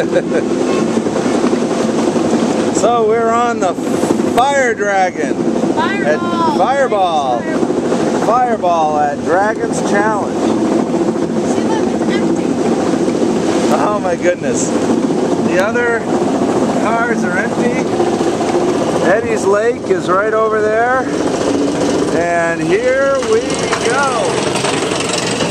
So we're on the Fire Dragon. Fireball at Dragon's Challenge. See, look, it's empty. Oh my goodness. The other cars are empty. Eddie's Lake is right over there. And here we go.